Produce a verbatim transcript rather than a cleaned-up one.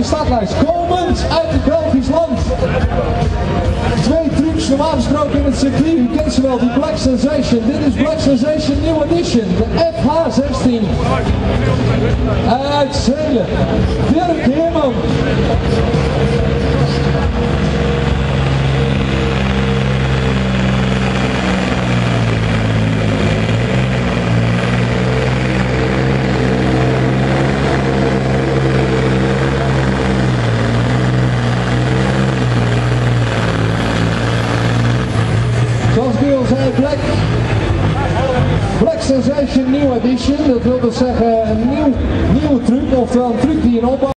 de startlijst, komend uit het Belgisch land. Twee trucs normaal gesproken in het circuit, u kent ze wel, die Black Sensation. Dit is Black Sensation New Edition, de F H zestien. Uit Zelen, Dirk Heerman. Zoals ik al zei, Black, Black Sensation New Edition, dat wil dus zeggen een nieuw, nieuwe truc, oftewel een truc die in opbouw